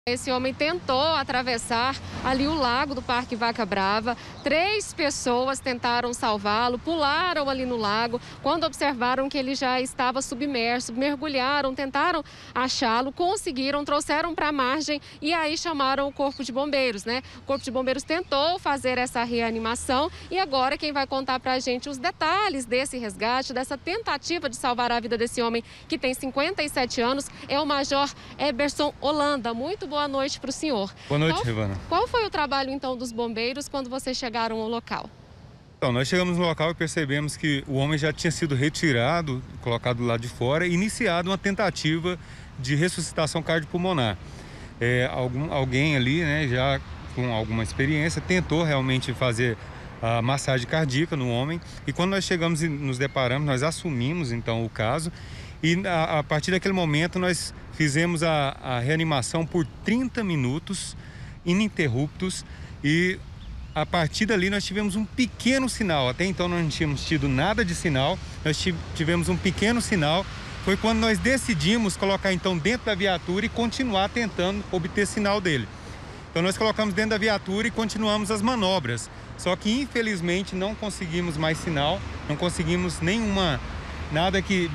Esse homem tentou atravessar ali o lago do Parque Vaca Brava. 3 pessoas tentaram salvá-lo, pularam ali no lago. Quando observaram que ele já estava submerso, mergulharam, tentaram achá-lo, conseguiram, trouxeram para a margem e aí chamaram o Corpo de Bombeiros, né? O Corpo de Bombeiros tentou fazer essa reanimação e agora quem vai contar para a gente os detalhes desse resgate, dessa tentativa de salvar a vida desse homem que tem 57 anos, é o Major Eberson Holanda. Muito boa noite para o senhor. Boa noite, Rivana. Qual foi o trabalho, então, dos bombeiros quando vocês chegaram ao local? Então, nós chegamos no local e percebemos que o homem já tinha sido retirado, colocado do lado de fora e iniciado uma tentativa de ressuscitação cardiopulmonar. Alguém ali, né, já com alguma experiência, tentou realmente fazer a massagem cardíaca no homem e quando nós chegamos e nos deparamos, nós assumimos, então, o caso e a partir daquele momento nós fizemos a reanimação por 30 minutos ininterruptos e a partir dali nós tivemos um pequeno sinal. Até então nós não tínhamos tido nada de sinal, nós tivemos um pequeno sinal. Foi quando nós decidimos colocar então dentro da viatura e continuar tentando obter sinal dele. Então nós colocamos dentro da viatura e continuamos as manobras. Só que infelizmente não conseguimos mais sinal, não conseguimos nada que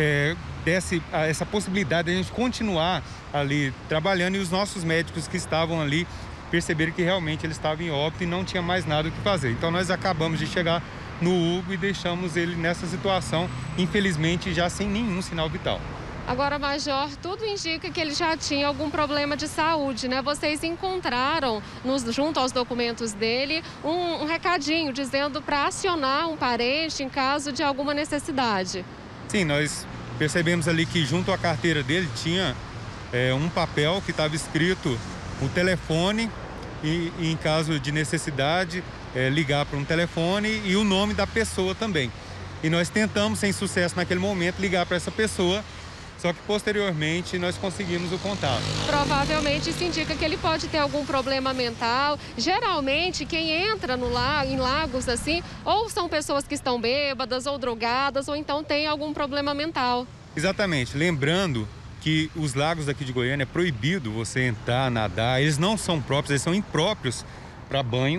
desse essa possibilidade de a gente continuar ali trabalhando e os nossos médicos que estavam ali perceberam que realmente ele estava em óbito e não tinha mais nada o que fazer. Então nós acabamos de chegar no Hugo e deixamos ele nessa situação, infelizmente já sem nenhum sinal vital. Agora, Major, tudo indica que ele já tinha algum problema de saúde, né? Vocês encontraram, junto aos documentos dele, um recadinho dizendo para acionar um parente em caso de alguma necessidade. Sim, nós percebemos ali que junto à carteira dele tinha um papel que estava escrito o telefone e em caso de necessidade ligar para um telefone e o nome da pessoa também. E nós tentamos, sem sucesso naquele momento, ligar para essa pessoa, só que posteriormente nós conseguimos o contato. Provavelmente isso indica que ele pode ter algum problema mental. Geralmente quem entra em lagos assim, ou são pessoas que estão bêbadas ou drogadas, ou então tem algum problema mental. Exatamente, lembrando que os lagos daqui de Goiânia é proibido você entrar, nadar, eles não são próprios, eles são impróprios para banho.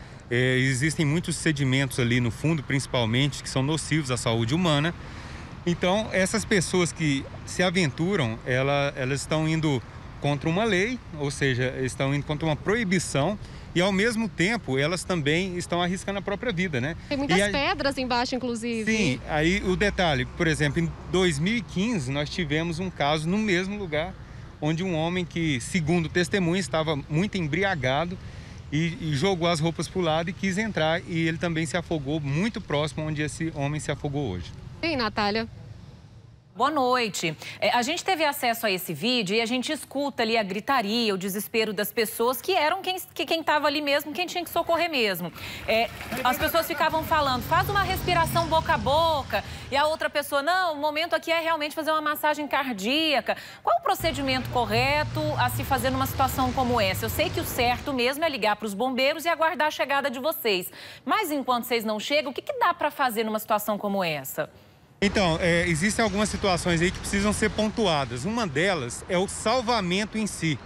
Existem muitos sedimentos ali no fundo, principalmente, que são nocivos à saúde humana. Então, essas pessoas que se aventuram, elas estão indo contra uma lei, ou seja, estão indo contra uma proibição e, ao mesmo tempo, elas também estão arriscando a própria vida, né? Tem muitas pedras embaixo, inclusive. Sim, aí o detalhe, por exemplo, em 2015 nós tivemos um caso no mesmo lugar, onde um homem que, segundo testemunha, estava muito embriagado e jogou as roupas para o lado e quis entrar e ele também se afogou muito próximo onde esse homem se afogou hoje. Sim, Natália. Boa noite. A gente teve acesso a esse vídeo e a gente escuta ali a gritaria, o desespero das pessoas que eram quem estava ali mesmo, quem tinha que socorrer mesmo. As pessoas ficavam falando, faz uma respiração boca a boca, e a outra pessoa, não, o momento aqui é realmente fazer uma massagem cardíaca. Qual o procedimento correto a se fazer numa situação como essa? Eu sei que o certo mesmo é ligar para os bombeiros e aguardar a chegada de vocês. Mas enquanto vocês não chegam, o que dá para fazer numa situação como essa? Então, existem algumas situações aí que precisam ser pontuadas. Uma delas é o salvamento em si.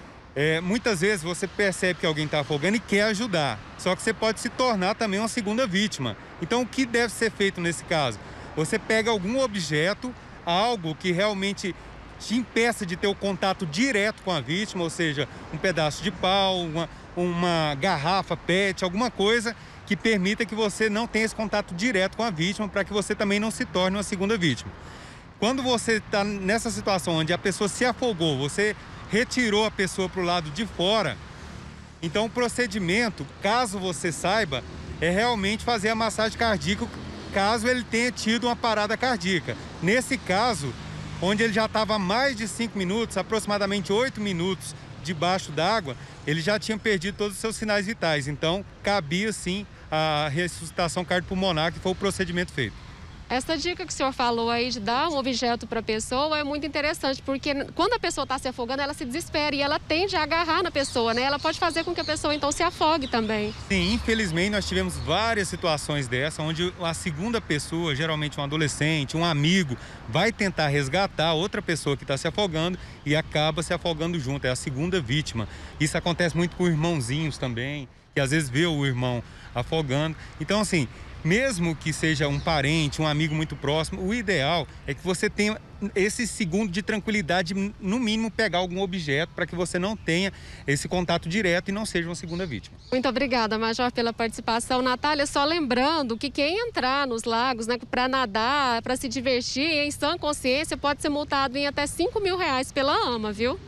Muitas vezes você percebe que alguém está afogando e quer ajudar, só que você pode se tornar também uma segunda vítima. Então, o que deve ser feito nesse caso? Você pega algum objeto, algo que realmente te impeça de ter o contato direto com a vítima, ou seja, um pedaço de pau, uma garrafa PET, alguma coisa que permita que você não tenha esse contato direto com a vítima, para que você também não se torne uma segunda vítima. Quando você está nessa situação onde a pessoa se afogou, você retirou a pessoa para o lado de fora, então o procedimento, caso você saiba, é realmente fazer a massagem cardíaca, caso ele tenha tido uma parada cardíaca. Nesse caso, onde ele já estava há mais de 5 minutos, aproximadamente 8 minutos debaixo d'água, ele já tinha perdido todos os seus sinais vitais. Então, cabia sim a ressuscitação cardiopulmonar, que foi o procedimento feito. Essa dica que o senhor falou aí de dar um objeto para a pessoa é muito interessante, porque quando a pessoa está se afogando, ela se desespera e ela tende a agarrar na pessoa, né? Ela pode fazer com que a pessoa então se afogue também. Sim, infelizmente nós tivemos várias situações dessa, onde a segunda pessoa, geralmente um adolescente, um amigo, vai tentar resgatar outra pessoa que está se afogando e acaba se afogando junto, é a segunda vítima. Isso acontece muito com irmãozinhos também, que às vezes vê o irmão afogando. Então, assim, mesmo que seja um parente, um amigo muito próximo, o ideal é que você tenha esse segundo de tranquilidade, no mínimo pegar algum objeto para que você não tenha esse contato direto e não seja uma segunda vítima. Muito obrigada, Major, pela participação. Natália, só lembrando que quem entrar nos lagos, né, para nadar, para se divertir, em sã consciência, pode ser multado em até R$5.000 pela AMA, viu?